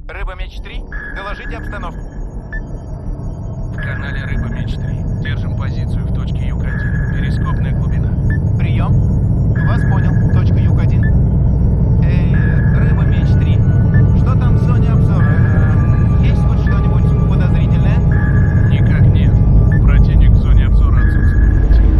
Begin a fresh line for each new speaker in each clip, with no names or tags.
Рыба-Меч-3, доложите обстановку.
В канале Рыба-Меч-3. Держим позицию в точке Юг-1. Перископная глубина.
Прием. Вас понял. Точка Юг-1. Рыба-Меч-3. Что там в зоне обзора? Есть хоть что-нибудь подозрительное?
Никак нет. Противник в зоне обзора отсутствует.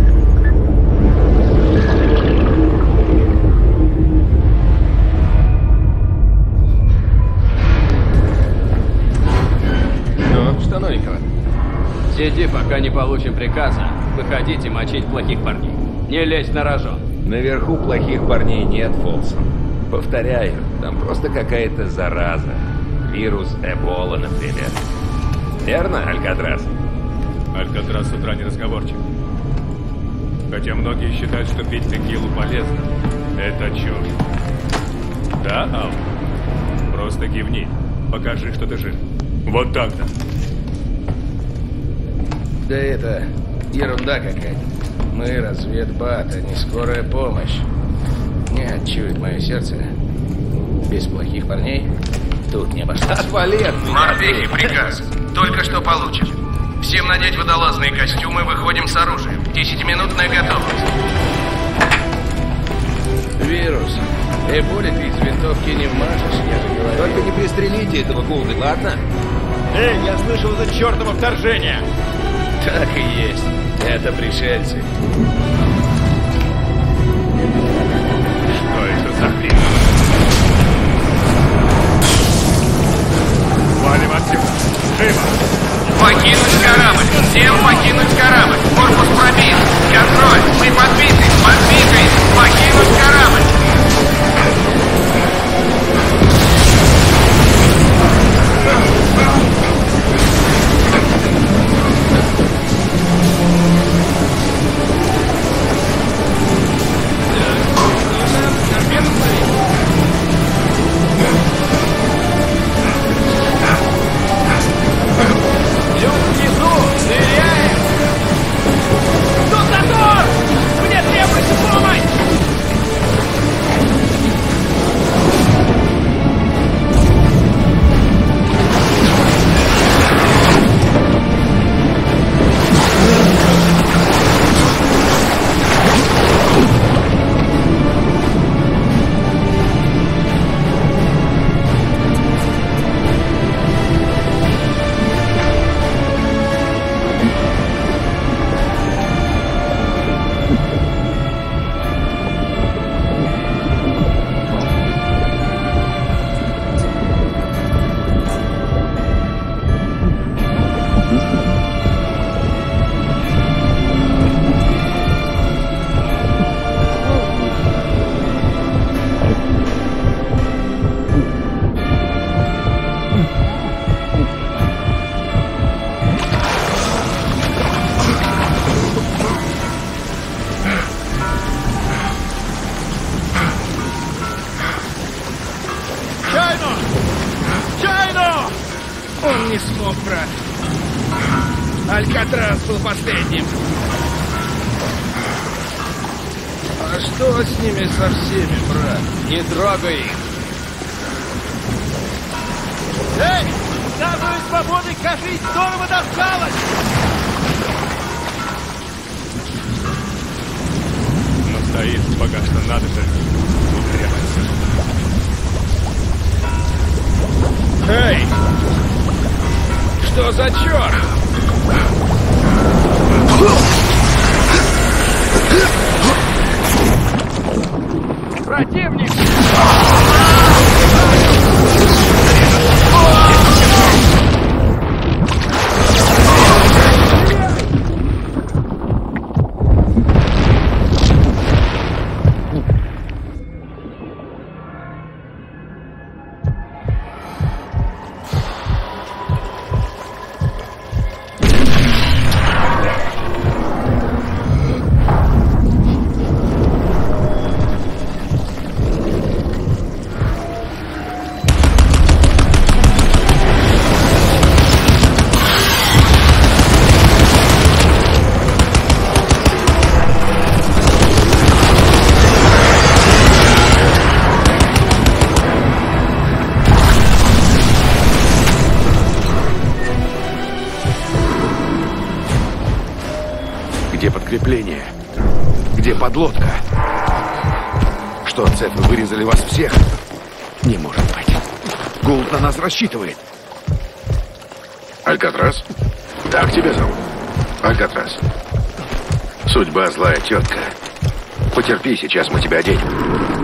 Ну, что новенького? Сиди, пока не получим приказа. Выходите мочить плохих парней. Не лезь на рожон.
Наверху плохих парней нет, Фолсон. Повторяю, там просто какая-то зараза. Вирус Эбола, например. Верно, Алькатрас?
Алькатрас с утра не разговорчив. Хотя многие считают, что пить текилу полезно. Это чушь. Да, Ал? Просто кивни. Покажи, что ты жив. Вот так-то.
Да это ерунда какая-то. Мы разведбат, а не скорая помощь. Не чует мое сердце. Без плохих парней тут не обошлось.
Отвали от меня!
Морпехи, приказ. Только что получен. Всем надеть водолазные костюмы, выходим с оружием. 10-минутная готовность. Вирус. Эболе ты из винтовки не вмажешь, я же говорю.
Только не пристрелите этого Голды, ладно?
Эй, я слышал за чертово вторжение!
Так и есть. Это пришельцы.
Что это за хрень? Валим отсюда. Живо!
Покинуть корабль! Всем покинуть корабль! Корпус пробит! Контроль! Мы подбиты! Подбиты! Покинуть корабль! Он не смог, брат. Алькатрас был последним. А что с ними со всеми, брат?
Не трогай их.
Эй! Самую свободы, кажись, здорово досталось!
Но стоит пока что, надо же.
Эй! Что за черт?
Противник!
подкрепление? Где подлодка? Что, цепы вырезали вас всех? Не может быть. Гулд на нас рассчитывает.
Алькатрас? Так тебя зовут? Алькатрас. Судьба злая тетка. Потерпи, сейчас мы тебя оденем.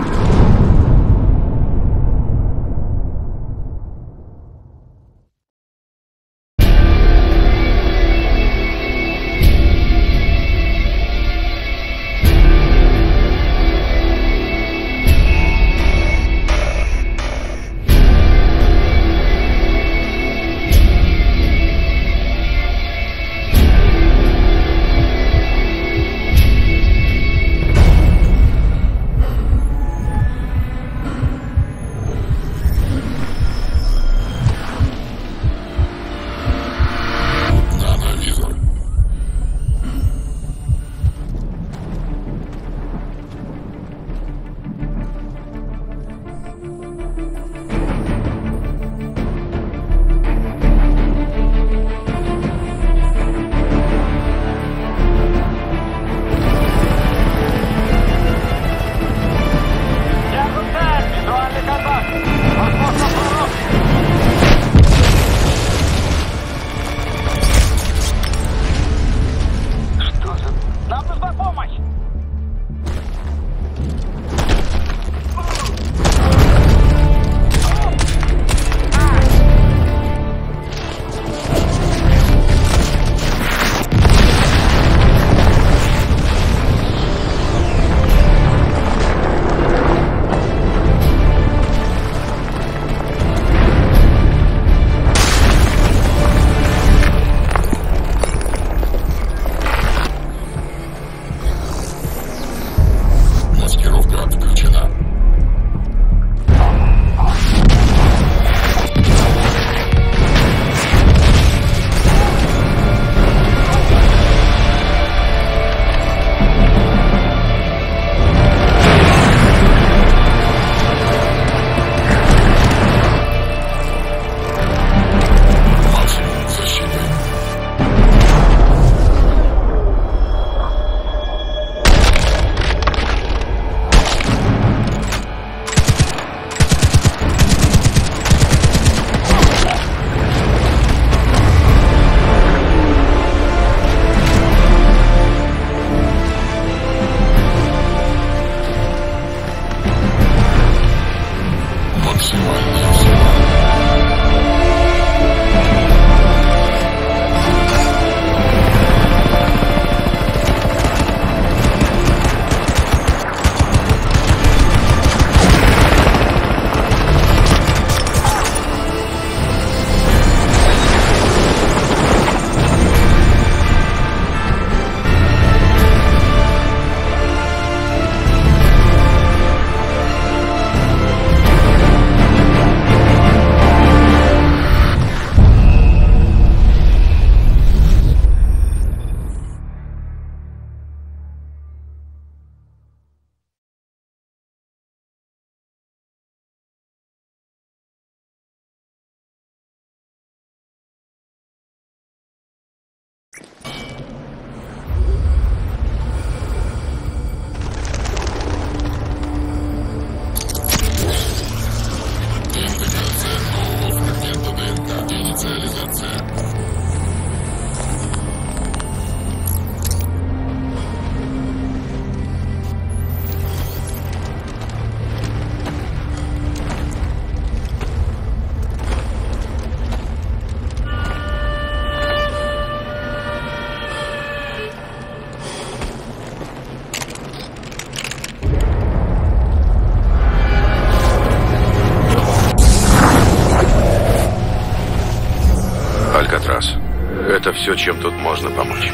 Это все, чем тут можно помочь.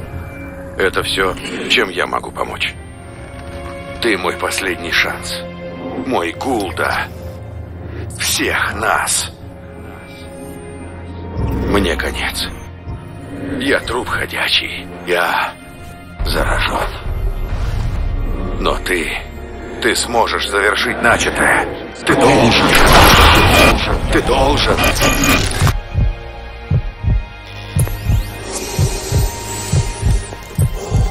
Это все, чем я могу помочь. Ты мой последний шанс. Мой Гулда. Всех нас. Мне конец. Я труп ходячий. Я заражен. Но ты сможешь завершить начатое. Ты должен. Ты должен.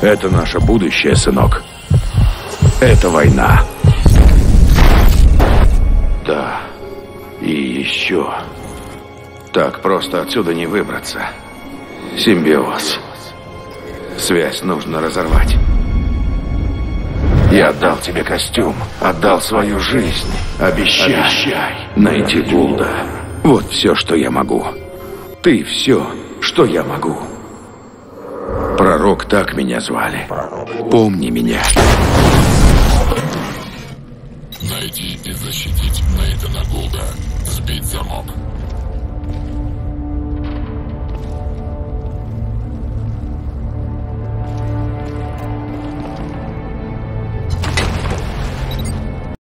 Это наше будущее, сынок. Это война. Да. И еще. Так просто отсюда не выбраться. Симбиоз. Связь нужно разорвать. Я отдал тебе костюм, отдал свою жизнь. Обещай найти Гулда. Вот все, что я могу. Ты все, что я могу. Пророк, так меня звали. Помни меня.
Найти и защитить Нейтана Гулда. Сбить замок.